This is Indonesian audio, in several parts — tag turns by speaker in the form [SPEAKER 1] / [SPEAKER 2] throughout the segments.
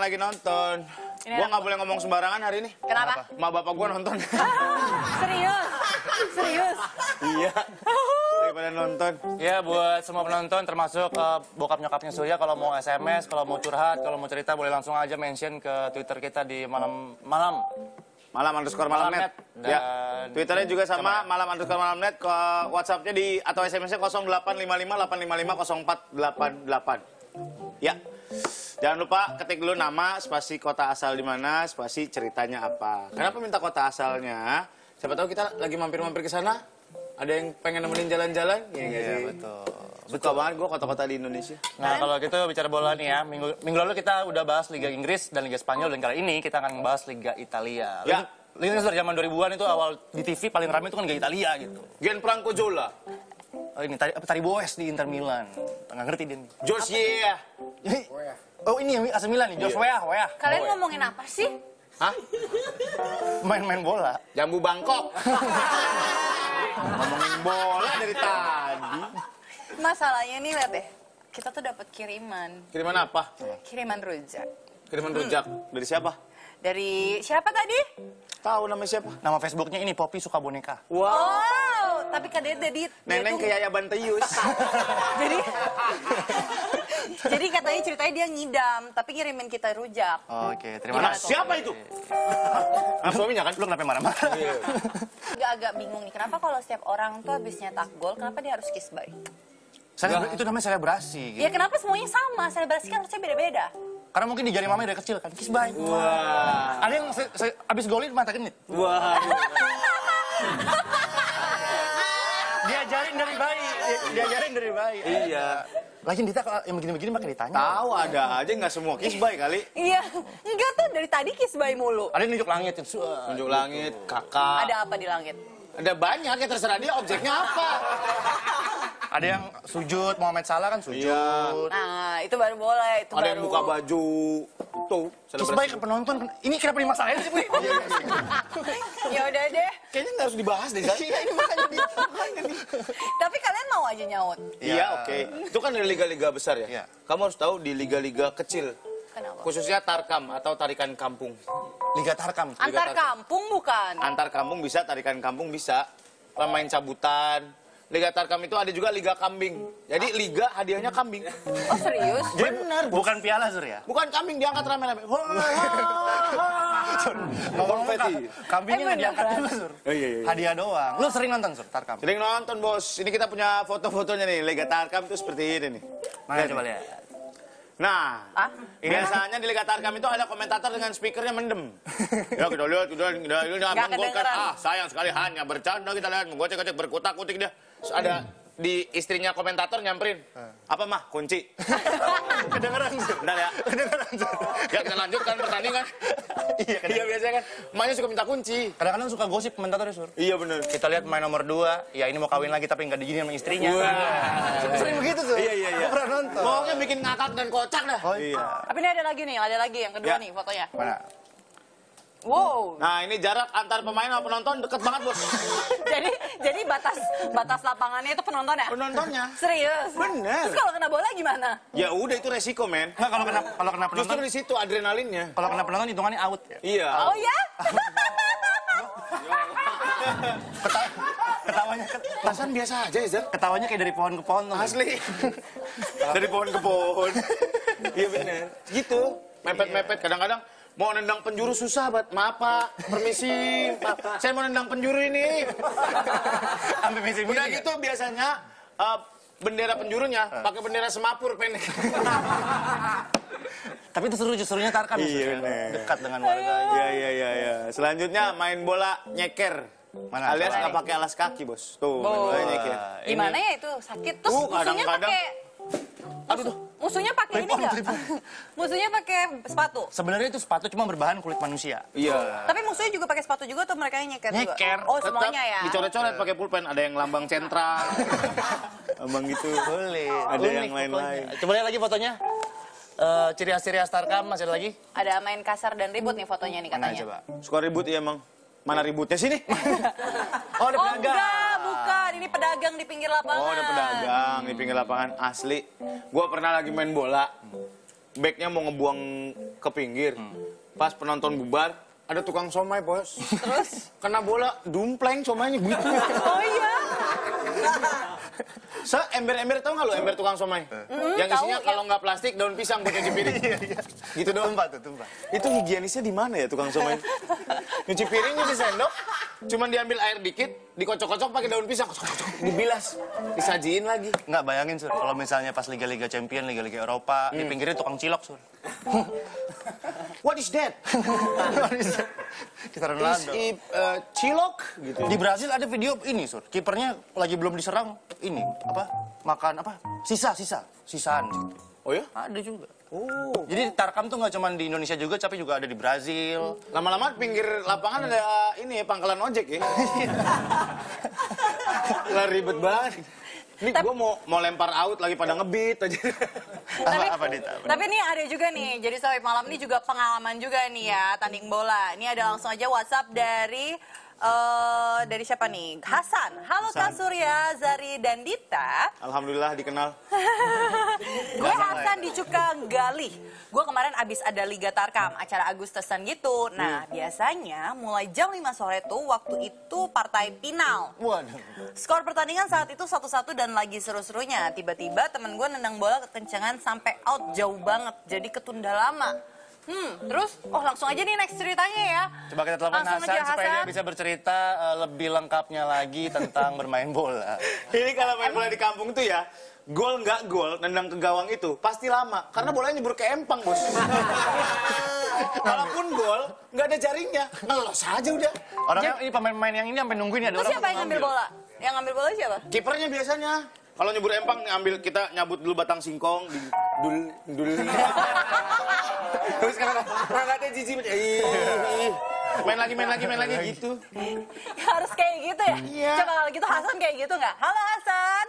[SPEAKER 1] lagi nonton. Gua nggak boleh ngomong sembarangan hari ini.
[SPEAKER 2] Kenapa?
[SPEAKER 1] Ma bapak gua nonton.
[SPEAKER 2] Serius? Serius?
[SPEAKER 1] Iya. Daripada nonton.
[SPEAKER 3] Ya buat semua penonton termasuk bokap nyokapnya Surya, kalau mau SMS, kalau mau curhat, kalau mau cerita boleh langsung aja mention ke Twitter kita di malam
[SPEAKER 1] _malamnet. Ya. Twitternya juga sama malam_malamnet, ke WhatsAppnya di atau SMS-nya 0855 855 0488. Ya. Jangan lupa ketik dulu nama, spasi kota asal di mana, spasi ceritanya apa. Kenapa minta kota asalnya? Siapa tahu kita lagi mampir-mampir ke sana. Ada yang pengen nemenin jalan-jalan?
[SPEAKER 3] Iya, betul.
[SPEAKER 1] Suka banget gue kota-kota di Indonesia.
[SPEAKER 3] Nah, kalau gitu bicara bola nih ya, minggu lalu kita udah bahas Liga Inggris dan Liga Spanyol, dan kali ini kita akan membahas Liga Italia.
[SPEAKER 1] Ya.
[SPEAKER 3] Liga Inggris dari zaman 2000-an itu awal di TV paling ramai itu kan Liga Italia gitu.
[SPEAKER 1] Gianfranco Zola.
[SPEAKER 3] Oh, ini Tari Boes di Inter Milan. Nggak ngerti dia nih.
[SPEAKER 1] Josia.
[SPEAKER 3] Oh ini yang AC Milan nih, Joshua.
[SPEAKER 2] Kalian ngomongin apa sih?
[SPEAKER 1] Hah?
[SPEAKER 3] Main-main bola.
[SPEAKER 1] Jambu Bangkok. Ngomongin bola dari tadi.
[SPEAKER 2] Masalahnya nih, lihat deh. Kita tuh dapat kiriman.
[SPEAKER 1] Kiriman apa?
[SPEAKER 2] Kiriman rujak.
[SPEAKER 1] Kiriman rujak. Dari siapa?
[SPEAKER 2] Dari siapa tadi?
[SPEAKER 1] Tahu nama siapa?
[SPEAKER 3] Nama Facebooknya ini Poppy Suka Boneka.
[SPEAKER 1] Wow.
[SPEAKER 2] Oh, tapi kan dia
[SPEAKER 1] Neneng
[SPEAKER 2] tuh-
[SPEAKER 1] ke Yaya Banteyus.
[SPEAKER 2] jadi katanya ceritanya dia ngidam, tapi ngirimin kita rujak.
[SPEAKER 3] Oke, terima
[SPEAKER 1] Nah,
[SPEAKER 3] kasih.
[SPEAKER 1] siapa itu? Suaminya kan?
[SPEAKER 3] Lu kenapa marah-marah?
[SPEAKER 2] Agak bingung nih, kenapa kalau setiap orang tuh habis nyetak gol, kenapa dia harus kiss bye?
[SPEAKER 3] Itu namanya selebrasi. Gitu.
[SPEAKER 2] Ya kenapa semuanya sama? Selebrasi kan harusnya beda-beda.
[SPEAKER 3] Karena mungkin di jari mama dari kecil kan, kiss bye.
[SPEAKER 1] Wah.
[SPEAKER 3] Ada yang abis golin mata genit.
[SPEAKER 1] Wah.
[SPEAKER 3] Diajarin dari bayi.
[SPEAKER 1] Iya.
[SPEAKER 3] Lagian Dita kalau yang begini-begini pakai ditanya.
[SPEAKER 1] Tahu ada aja nggak semua kiss bye kali.
[SPEAKER 2] Iya, enggak tuh dari tadi kiss bye mulu.
[SPEAKER 3] Ada yang nunjuk langit.
[SPEAKER 1] Tunjuk langit, kakak.
[SPEAKER 2] Ada apa di langit?
[SPEAKER 1] Ada banyak ya, terserah dia objeknya apa.
[SPEAKER 3] Ada yang sujud, Muhammad Salah kan sujud.
[SPEAKER 1] Iya.
[SPEAKER 2] Nah, itu baru boleh, itu
[SPEAKER 1] Ada
[SPEAKER 2] baru.
[SPEAKER 1] yang buka baju. Tuh,
[SPEAKER 3] Kiss bye ke penonton. Ini kenapa dimasalahin sih, Bu?
[SPEAKER 2] Ya udah deh.
[SPEAKER 1] Kayaknya nggak harus dibahas deh, Zat.
[SPEAKER 3] Iya, ini makanya
[SPEAKER 2] Tapi kalian mau aja nyaut.
[SPEAKER 1] Iya, oke. Itu kan dari liga-liga besar ya.
[SPEAKER 3] Iya.
[SPEAKER 1] Kamu harus tahu di liga-liga kecil,
[SPEAKER 2] Kenapa?
[SPEAKER 1] khususnya tarkam atau tarikan kampung.
[SPEAKER 3] Liga Tarkam.
[SPEAKER 2] Antar kampung bukan?
[SPEAKER 1] Antar kampung bisa, tarikan kampung bisa. Pemain cabutan. Liga tarkam itu ada juga liga kambing. Jadi liga hadiahnya kambing.
[SPEAKER 2] Oh serius?
[SPEAKER 3] Benar, bukan piala, Sur ya?
[SPEAKER 1] Bukan kambing, diangkat rame-rame.
[SPEAKER 3] Ngomong-ngomong, kambingnya nggak diangkat dulu, Sur.
[SPEAKER 1] Iya.
[SPEAKER 3] Hadiah doang. Lu sering nonton, Sur, Tarkam?
[SPEAKER 1] Sering nonton, Bos. Ini kita punya foto-fotonya nih. Liga tarkam itu seperti ini nih.
[SPEAKER 3] Mana coba lihat.
[SPEAKER 1] Nah,
[SPEAKER 2] Ah?
[SPEAKER 1] biasanya di Liga Tarkam itu ada komentator dengan speakernya mendem. Ya kita lihat, ini
[SPEAKER 2] Nggak
[SPEAKER 1] menggolkan.
[SPEAKER 2] kedengeran.
[SPEAKER 1] Sayang sekali hanya bercanda kita lihat, menggocek-gocek, berkutak-kutik dia. Terus ada di istrinya komentator nyamperin. Apa mah? Kunci.
[SPEAKER 3] Kedengeran, Sur.
[SPEAKER 1] Bentar ya. Ya kita lanjutkan pertandingan. Iya biasanya kan. Emaknya suka minta kunci.
[SPEAKER 3] Kadang-kadang suka gosip komentatornya, Sur.
[SPEAKER 1] Iya bener.
[SPEAKER 3] Kita lihat pemain nomor 2, ya ini mau kawin lagi tapi nggak diizinin sama istrinya. Sering begitu, Sur.
[SPEAKER 1] Iya.
[SPEAKER 3] Aku pernah nonton.
[SPEAKER 1] Pokoknya bikin ngakak dan kocak dah.
[SPEAKER 3] Oh iya.
[SPEAKER 2] Tapi ini ada lagi yang kedua
[SPEAKER 1] Ya.
[SPEAKER 2] nih fotonya.
[SPEAKER 3] Mana?
[SPEAKER 2] Wow.
[SPEAKER 1] Nah ini jarak antar pemain sama penonton deket banget, Bos.
[SPEAKER 2] jadi batas lapangannya itu penonton ya?
[SPEAKER 1] Penontonnya.
[SPEAKER 2] Serius?
[SPEAKER 1] Bener.
[SPEAKER 2] Terus kalau kena bola gimana?
[SPEAKER 1] Ya udah itu resiko, men.
[SPEAKER 3] Nggak, kalau kena penonton,
[SPEAKER 1] Justru di situ adrenalinnya.
[SPEAKER 3] kalau kena penonton hitungannya out ya.
[SPEAKER 1] Iya.
[SPEAKER 2] Oh ya?
[SPEAKER 3] Ketawanya
[SPEAKER 1] Perasaan biasa aja ya, Zat.
[SPEAKER 3] ketawanya kayak dari pohon ke pohon tuh.
[SPEAKER 1] Asli. Dari pohon ke pohon. Iya bener. Gitu. Mepet-mepet. Kadang-kadang mau nendang penjuru susah, Bat. Maaf, Pak. Permisi. Pak. Saya mau nendang penjuru ini.
[SPEAKER 3] Sampai misi
[SPEAKER 1] Udah gitu biasanya bendera penjurunya pakai bendera semapur pendek.
[SPEAKER 3] Tapi itu serunya Tarkam ya, Sur,
[SPEAKER 1] Iya,
[SPEAKER 3] ya?
[SPEAKER 1] bener.
[SPEAKER 3] Dekat dengan warga.
[SPEAKER 1] Iya. Selanjutnya main bola nyeker.
[SPEAKER 3] Mana?
[SPEAKER 1] Alias
[SPEAKER 3] Coba.
[SPEAKER 1] nggak pakai alas kaki, Bos. Tuh, main bola nyeker.
[SPEAKER 2] Gimana ya itu sakit? Terus musuhnya
[SPEAKER 1] kadang-kadang.
[SPEAKER 2] pakai
[SPEAKER 1] Aduh tuh.
[SPEAKER 2] musuhnya pakai ini nggak? Musuhnya pakai sepatu.
[SPEAKER 3] Sebenarnya itu sepatu cuma berbahan kulit manusia.
[SPEAKER 1] Iya.
[SPEAKER 2] Tapi musuhnya juga pakai sepatu juga tuh mereka yang nyeker juga?
[SPEAKER 3] Nyeker.
[SPEAKER 2] Oh
[SPEAKER 1] Tetap
[SPEAKER 2] semuanya ya?
[SPEAKER 1] dicoret-coret pakai pulpen. Ada yang lambang sentral. Lambang gitu.
[SPEAKER 3] Boleh.
[SPEAKER 1] Ada
[SPEAKER 3] Unik
[SPEAKER 1] yang lain-lain.
[SPEAKER 3] pokoknya. Coba lihat lagi fotonya. Ciri khas Tarkam masih ada lagi?
[SPEAKER 2] Ada main kasar dan ribut nih fotonya nih
[SPEAKER 3] Mana
[SPEAKER 2] katanya.
[SPEAKER 3] coba?
[SPEAKER 1] Suka ribut ya emang. Mana ributnya sini?
[SPEAKER 3] Oh, ada
[SPEAKER 2] Oh
[SPEAKER 3] pedagang.
[SPEAKER 2] enggak, bukan. Ini pedagang di pinggir lapangan.
[SPEAKER 1] Oh, ada pedagang di pinggir lapangan asli. Gua pernah lagi main bola. backnya mau ngebuang ke pinggir. Pas penonton bubar, ada tukang somai, Bos.
[SPEAKER 2] Terus?
[SPEAKER 1] Kena bola, dumpleng somainya gitu.
[SPEAKER 2] Oh iya?
[SPEAKER 1] Ember-ember tau nggak lu ember tukang somai? Yang isinya
[SPEAKER 2] tahu,
[SPEAKER 1] kalau nggak plastik daun pisang buat nyuci piring. Gitu doang.
[SPEAKER 3] Tumpah.
[SPEAKER 1] Itu higienisnya di mana ya tukang somai? Nyuci piring, nyuci sendok, cuman diambil air dikit, dikocok-kocok pakai daun pisang, kocok-kocok, dibilas, disajiin lagi.
[SPEAKER 3] Nggak bayangin, Sur. Kalau misalnya pas Liga-Liga Champion, Liga-Liga Eropa, di pinggirnya tukang cilok, Sur.
[SPEAKER 1] What is that?
[SPEAKER 3] Kita
[SPEAKER 1] Is
[SPEAKER 3] Ronaldo.
[SPEAKER 1] it cilok? Gitu.
[SPEAKER 3] Di Brazil ada video ini, Sur. Kipernya lagi belum diserang, ini, apa, makan, apa, sisaan.
[SPEAKER 1] Oh ya?
[SPEAKER 3] Ada juga.
[SPEAKER 1] Oh.
[SPEAKER 3] Jadi Tarkam tuh nggak cuma di Indonesia juga, tapi juga ada di Brazil.
[SPEAKER 1] Lama-lama pinggir lapangan ada ini ya, pangkalan ojek ya. Lah ribet banget. Ini gue mau lempar out lagi pada ngebit aja.
[SPEAKER 3] Apa Dita?
[SPEAKER 2] Tapi nih ada juga nih, jadi sampai malam ini juga pengalaman juga nih ya, tanding bola. Ini ada langsung aja WhatsApp dari siapa nih? Hasan. Halo Kak Surya, Zari, dan Dita.
[SPEAKER 1] Alhamdulillah dikenal.
[SPEAKER 2] Gue Hasan di Cukanggalih. Gue kemarin abis ada Liga Tarkam, acara Agustusan gitu. Nah, biasanya mulai jam 5 sore tuh, waktu itu partai final.
[SPEAKER 3] Waduh.
[SPEAKER 2] Skor pertandingan saat itu 1-1 dan lagi seru-serunya. Tiba-tiba temen gue nendang bola kekencangan sampai out jauh banget. Jadi ketunda lama. Terus, langsung aja nih next ceritanya ya.
[SPEAKER 3] Coba kita telepon
[SPEAKER 2] Langsung
[SPEAKER 3] Hasan
[SPEAKER 2] aja,
[SPEAKER 3] supaya dia
[SPEAKER 2] Hasan.
[SPEAKER 3] bisa bercerita lebih lengkapnya lagi tentang bermain bola.
[SPEAKER 1] Ini kalau main bola di kampung tuh ya, gol nggak gol, nendang ke gawang itu pasti lama. Karena bolanya nyebur ke empang, Bos. Kalaupun gol, nggak ada jaringnya. Ngelos aja udah.
[SPEAKER 3] Orangnya ini pemain-pemain yang ini sampai nungguin ya. Ada
[SPEAKER 2] Terus
[SPEAKER 3] orang
[SPEAKER 2] siapa yang ngambil bola? Yang ngambil bola siapa?
[SPEAKER 1] Kipernya biasanya. Kalau nyebur empang, kita nyabut dulu batang singkong, dul. Terus karena ada jijik, main lagi gitu.
[SPEAKER 2] Harus kayak gitu ya?
[SPEAKER 1] Iya.
[SPEAKER 2] Coba kalau gitu Hasan kayak gitu nggak? Halo Hasan.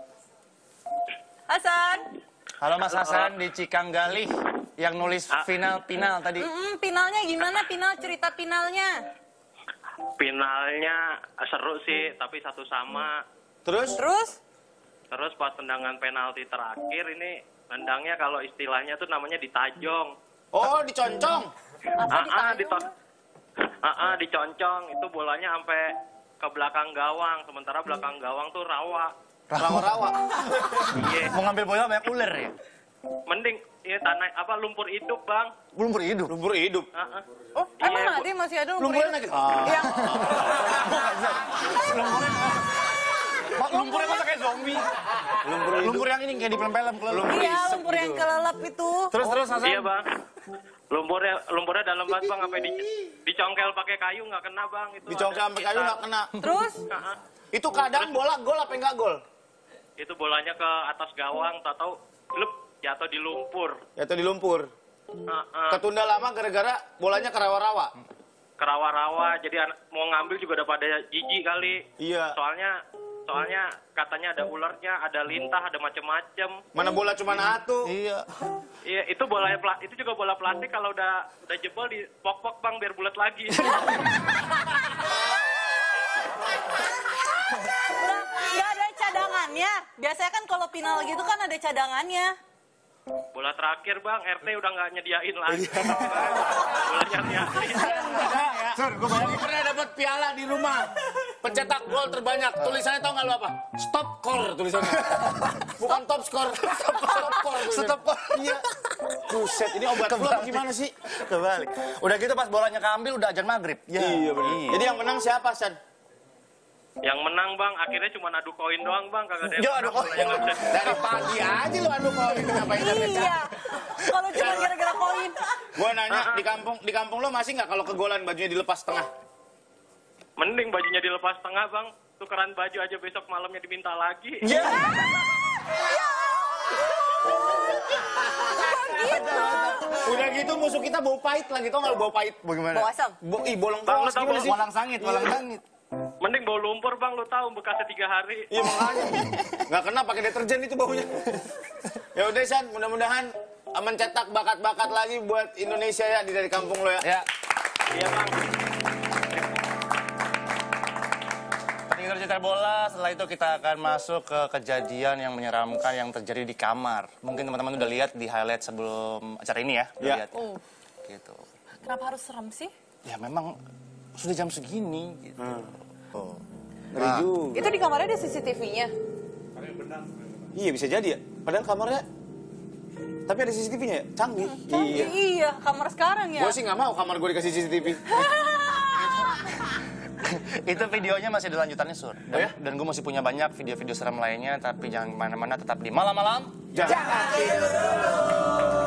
[SPEAKER 2] Hasan.
[SPEAKER 3] Halo Mas Hasan di Cikanggalih yang nulis final tadi.
[SPEAKER 2] Finalnya gimana? Cerita finalnya.
[SPEAKER 4] Finalnya seru sih, tapi satu sama.
[SPEAKER 1] Terus?
[SPEAKER 4] Terus pas tendangan penalti terakhir ini, tendangnya kalau istilahnya tuh namanya ditajong.
[SPEAKER 1] Oh, diconcong.
[SPEAKER 2] Apa
[SPEAKER 4] Diconcong. Itu bolanya sampai ke belakang gawang, sementara belakang gawang tuh rawa.
[SPEAKER 1] Rawa-rawa.
[SPEAKER 4] Iya,
[SPEAKER 3] Mau ngambil bola banyak ular ya?
[SPEAKER 4] mending ini tanah lumpur hidup, Bang.
[SPEAKER 3] Belum berhidup.
[SPEAKER 1] Lumpur hidup.
[SPEAKER 2] Oh, emang nanti masih ada lumpur
[SPEAKER 1] Lumpurnya
[SPEAKER 2] hidup?
[SPEAKER 1] lagi.
[SPEAKER 2] Yang
[SPEAKER 3] Lumpurnya masa kayak zombie. Lumpur yang ini kayak di film-film.
[SPEAKER 2] iya, lumpur yang kelelep itu.
[SPEAKER 3] Terus Hasan.
[SPEAKER 4] Iya, Bang. Lumpurnya dalam banget, Bang, sampai dicongkel pakai kayu nggak kena, Bang. Itu
[SPEAKER 1] Dicongkel
[SPEAKER 4] ada
[SPEAKER 1] sampai kayu nggak kena.
[SPEAKER 2] Terus?
[SPEAKER 1] Itu kadang bola gol apa enggak gol?
[SPEAKER 4] Itu bolanya ke atas gawang, tahu glep jatuh di lumpur.
[SPEAKER 1] Jatuh di lumpur. Ketunda lama gara-gara bolanya ke rawa-rawa.
[SPEAKER 4] Kerawa-rawa, jadi mau ngambil juga udah pada jijik kali.
[SPEAKER 1] Iya.
[SPEAKER 4] Soalnya katanya ada ularnya, ada lintah, ada macem-macem.
[SPEAKER 1] Mana bola cuma satu.
[SPEAKER 3] Iya.
[SPEAKER 4] Iya, itu juga bola plastik, kalau udah jebol di pok-pok, Bang, biar bulat lagi.
[SPEAKER 2] Nggak ada cadangannya. Biasanya kan kalau final gitu kan ada cadangannya.
[SPEAKER 4] Bola terakhir, Bang, RT udah nggak nyediain lagi. Bolanya nyediain.
[SPEAKER 1] Sur, gue pernah dapat piala di rumah. Pencetak gol terbanyak. Tulisannya tau nggak lu apa? Stop score tulisannya. Bukan top score. Stop score.
[SPEAKER 3] Stop score.
[SPEAKER 1] Iya. Buset, ini obat flu apa gimana sih?
[SPEAKER 3] Kebalik. Udah gitu pas bolanya keambil udah azan maghrib.
[SPEAKER 1] Iya benar. Jadi yang menang siapa, San?
[SPEAKER 4] Yang menang, Bang, akhirnya cuma adu koin doang, Bang, kagak ada
[SPEAKER 3] Ya,
[SPEAKER 4] yang
[SPEAKER 3] adu
[SPEAKER 4] menang,
[SPEAKER 3] koin.
[SPEAKER 4] bolanya nggak bisa.
[SPEAKER 1] Dari pagi aja lu adu koin ngapain
[SPEAKER 2] Iya. Kalau cuma gara-gara koin.
[SPEAKER 1] Gue nanya di kampung lo masih nggak kalau kegolan bajunya dilepas tengah?
[SPEAKER 4] Mending bajunya dilepas tengah, Bang. Tukeran baju aja besok malamnya diminta lagi.
[SPEAKER 1] Iya. Udah gitu musuh kita bau pahit lagi, tau nggak lu bau pahit?
[SPEAKER 3] Bagaimana?
[SPEAKER 2] Bawa asam.
[SPEAKER 1] Bolong
[SPEAKER 4] Bang, lu
[SPEAKER 1] kawas
[SPEAKER 4] tahu
[SPEAKER 1] gimana sih?
[SPEAKER 3] Walang sangit.
[SPEAKER 4] Mending bau lumpur, Bang, lu tahu bekasnya 3 hari.
[SPEAKER 1] Iya makanya. Nggak kena pakai deterjen itu baunya. Ya udah San, mudah-mudahan mencetak bakat-bakat lagi buat Indonesia ya dari kampung lo ya.
[SPEAKER 3] Ya.
[SPEAKER 4] Iya, Bang.
[SPEAKER 3] Tadi kita cerita seputar bola. Setelah itu kita akan masuk ke kejadian yang menyeramkan yang terjadi di kamar. Mungkin teman-teman udah lihat di highlight sebelum acara ini ya. Udah
[SPEAKER 1] Iya.
[SPEAKER 3] lihat ya?
[SPEAKER 2] Oh,
[SPEAKER 3] Gitu.
[SPEAKER 2] kenapa harus serem sih?
[SPEAKER 3] Ya memang sudah jam segini gitu.
[SPEAKER 1] Oh. Ngeri juga.
[SPEAKER 2] Itu di kamarnya ada CCTV-nya.
[SPEAKER 1] Iya bisa jadi ya. Padahal kamarnya tapi ada CCTV-nya ya? Canggih. Iya.
[SPEAKER 2] Iya, kamar sekarang ya.
[SPEAKER 1] Gue sih nggak mau kamar gue dikasih CCTV.
[SPEAKER 3] Itu videonya masih ada lanjutannya, Sur. Dan,
[SPEAKER 1] Oh ya?
[SPEAKER 3] dan gue masih punya banyak video-video seram lainnya, tapi jangan kemana-mana, tetap di malam-malam.
[SPEAKER 1] Jangan tidur dulu.